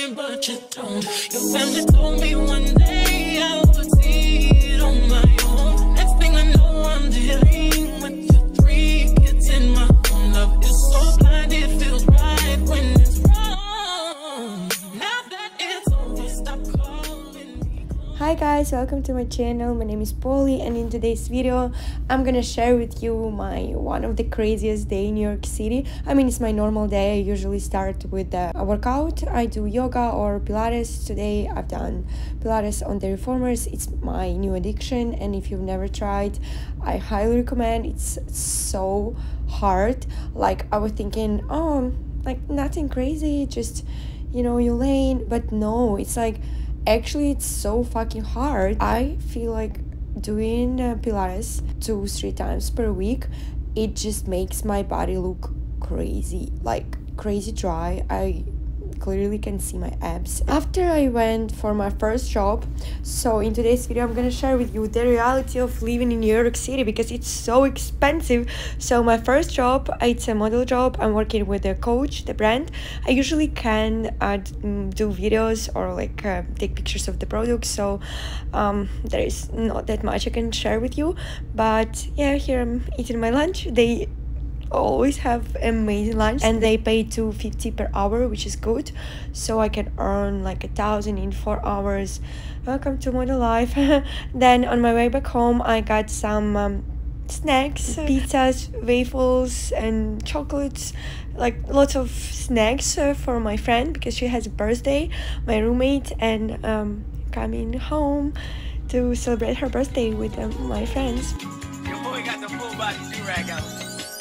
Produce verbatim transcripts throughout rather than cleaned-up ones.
me, but you don't. Your family told me one day I would see it on my own. Next thing I know, I'm dealing with your three kids in my own. Love is so blind, it feels right when it's wrong. Now that it's over, stop calling me. Hi guys, welcome to my channel. My name is Polly, and in today's video I'm gonna share with you my one of the craziest day in New York City. I mean, it's my normal day. I usually start with a workout. I do yoga or Pilates. Today I've done Pilates on the reformers. It's my new addiction, and if you've never tried, I highly recommend. It's so hard. Like, I was thinking, oh, like nothing crazy, just, you know, you lane, but no, it's like actually it's so fucking hard. I feel like doing uh, Pilates two three times per week, it just makes my body look crazy, like crazy dry. I clearly can see my abs. After I went for my first job, so in today's video I'm gonna share with you the reality of living in New York City because it's so expensive. So my first job, it's a model job. I'm working with a Coach, the brand. I usually can uh, do videos or like uh, take pictures of the products, so um, there is not that much I can share with you. But yeah, here I'm eating my lunch. They always have amazing lunch, and they pay two fifty per hour, which is good, so I can earn like a thousand in four hours. Welcome to model life. Then on my way back home I got some um, snacks, pizzas, waffles and chocolates, like lots of snacks uh, for my friend because she has a birthday, my roommate, and um, coming home to celebrate her birthday with um, my friends. Your boy got the full body do-rag out.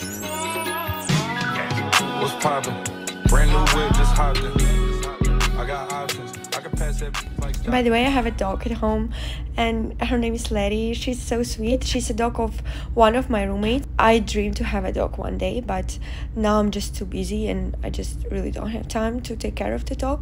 What's poppin'? Brand new whip, just hopped in. I got options. I can pass that like. By the way, I have a dog at home, and her name is Letty. She's so sweet. She's a dog of one of my roommates. I dream to have a dog one day, but now I'm just too busy and I just really don't have time to take care of the dog.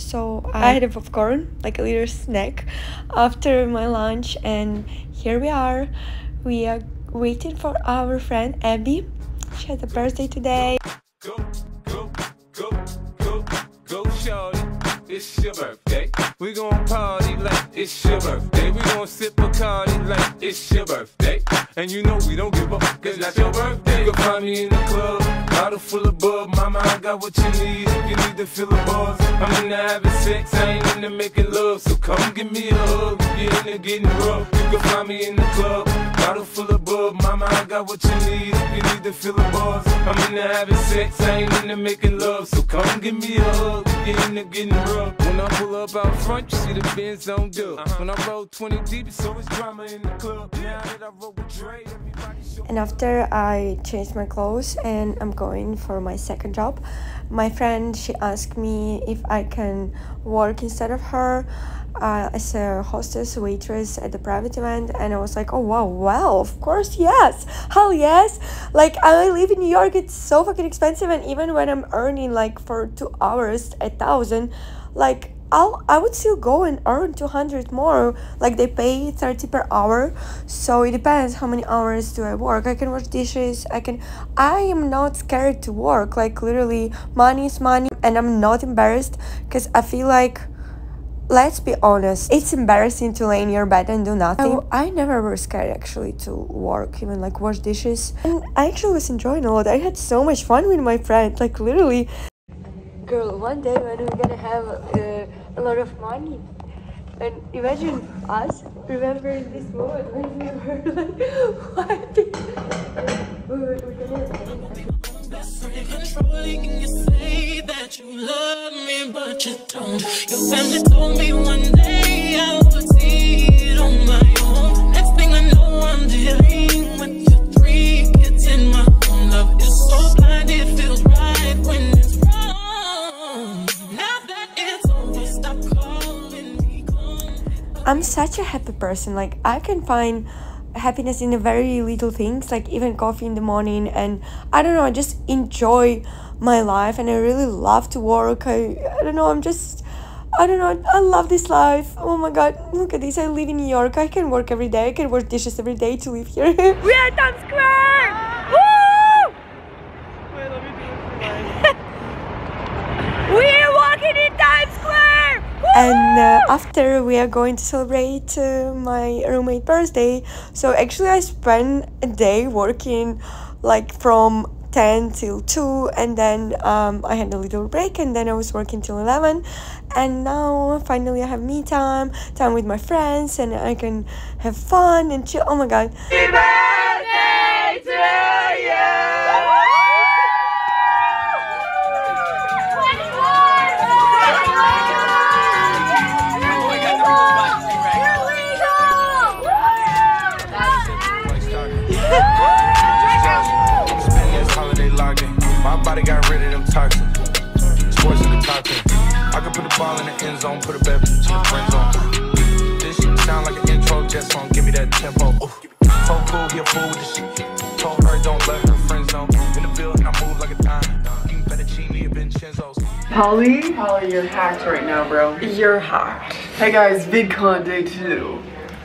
So I had a popcorn, like a little snack, after my lunch, and here we are. We are waiting for our friend Abby. She has a birthday today. Go, go, go, go, go, shorty. It's your birthday. We gon' party like it's your birthday. We gon' sip Bacardi like it's your birthday. And you know we don't give up, cause that's your birthday. You can find me in the club, bottle full of bub. Mama, I got what you need if you need to feel the buzz. I'm into having sex, I ain't into making love. So come give me a hug if you're into getting rough. You can find me in the club, bottle full of bub. Mama, I got what you need if you need to feel the buzz. I'm into having sex, I ain't into making love. So come give me a hug if you're into getting rough. When I pull up out front, you see the Benz on dub. Uh-huh. When I roll twenty deep, it's always drama in the club. Now that I roll with Dre, everybody show. And after I changed my clothes and I'm going for my second job, my friend, she asked me if I can work instead of her uh, as a hostess, waitress at the private event. And I was like, oh wow, well, of course, yes, hell yes. Like, I live in New York, it's so fucking expensive, and even when I'm earning like for two hours a thousand, like I'll I would still go and earn two hundred more. Like, they pay thirty per hour, so it depends how many hours do I work. I can wash dishes, I can I am not scared to work. Like, literally, money is money, and I'm not embarrassed because I feel like, let's be honest, it's embarrassing to lay in your bed and do nothing. I, I never was scared actually to work, even like wash dishes, and I actually was enjoying a lot. I had so much fun with my friend, like literally. Girl, one day when we're gonna have uh, a lot of money, and imagine us remembering this moment when we were like, what? we were, we're gonna Controlling, you say that you love me, but you don't. Your family told me one day I would see it on my own. Next thing I know, I'm dealing with your three kids in my own. Love is so blind, it feels right when it's wrong. Now that it's over, stop calling me gone. I'm such a happy person. Like, I can find happiness in the very little things, like even coffee in the morning, and I don't know, I just enjoy my life, and I really love to work. I, I don't know, I'm just, I don't know, I love this life. Oh my god, look at this, I live in New York, I can work every day, I can wash dishes every day to live here. We are at Times Square! Woo! Wait, let me do this. We are walking in Times Square! and uh, after we are going to celebrate uh, my roommate birthday. So actually I spent a day working like from ten till two, and then um, I had a little break, and then I was working till eleven, and now finally I have me time time with my friends, and I can have fun and chill. Oh my god, happy birthday to you. My body got rid of them toxins. Sports in the top ten. I can put the ball in the end zone, put a bad bitch in the friend zone. This shit sound like an intro jet song. Give me that tempo. Ooh. Told cool, he a fool with the shit. Told her don't let her friends know. In the building, I move like a dime. Eating fettuccine and Vincenzo's. Polly, Polly, you're hacked right now, bro. You're hacked. Hey guys, VidCon day two.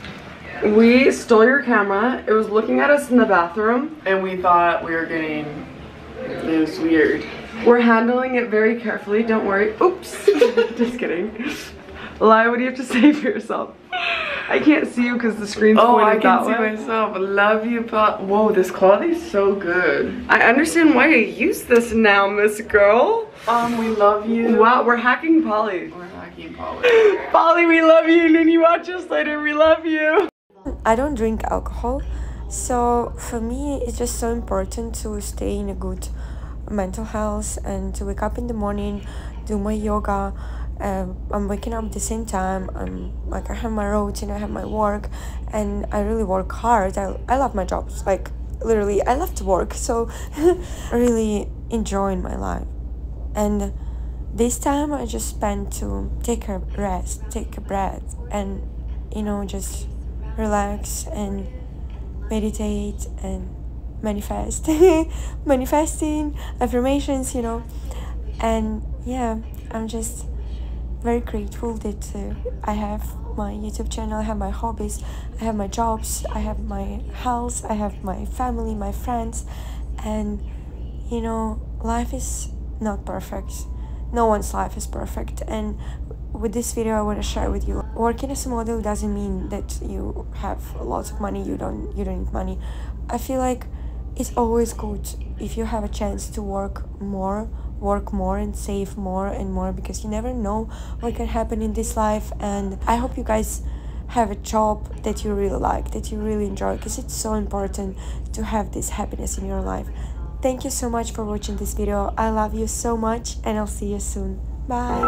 We stole your camera. It was looking at us in the bathroom, and we thought we were getting. It was weird. We're handling it very carefully, don't worry. Oops. Just kidding. Lai, what do you have to say for yourself? I can't see you because the screen's oh, pointed I can that way. see myself. Love you, Paul. Whoa, this quality is so good. I understand why you use this now, Miss Girl. Um, we love you. Wow, we're hacking Polly. We're hacking Polly. Polly, we love you. And then you watch us later, we love you. I don't drink alcohol, so for me it's just so important to stay in a good mental health and to wake up in the morning, do my yoga. um, I'm waking up at the same time. I'm like, I have my routine, I have my work, and I really work hard. I, I love my jobs, like literally I love to work, so I really enjoying my life. And this time I just spent to take a rest, take a breath, and you know, just relax and meditate and manifest manifesting affirmations, you know. And yeah, I'm just very grateful that uh, I have my YouTube channel, I have my hobbies, I have my jobs, I have my house, I have my family, my friends. And you know, life is not perfect. No one's life is perfect. And with this video I want to share with you, working as a model doesn't mean that you have lots of money. You don't you don't need money. I feel like it's always good if you have a chance to work more work more and save more and more, because you never know what can happen in this life. And I hope you guys have a job that you really like, that you really enjoy, because it's so important to have this happiness in your life. Thank you so much for watching this video. I love you so much, and I'll see you soon. Bye.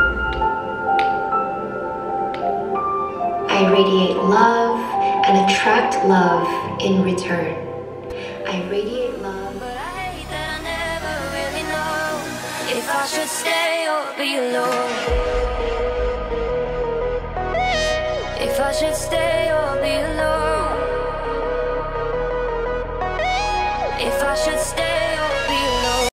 I radiate love and attract love in return. I radiate love. But I hate that I never really know if I should stay or be alone. If I should stay or be alone.